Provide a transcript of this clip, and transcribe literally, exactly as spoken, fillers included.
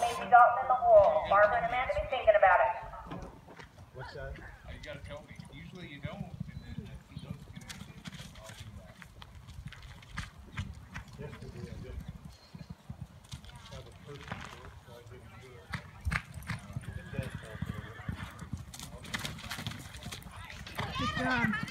Casey Dalton in the hole. Barbara and Amanda be thinking about it. What's that? Oh, you gotta tell me. Usually you don't, and then if he does get into it, I'll do that. Yesterday I didn't have a person for it, so I didn't do it. The test off of it. Good job.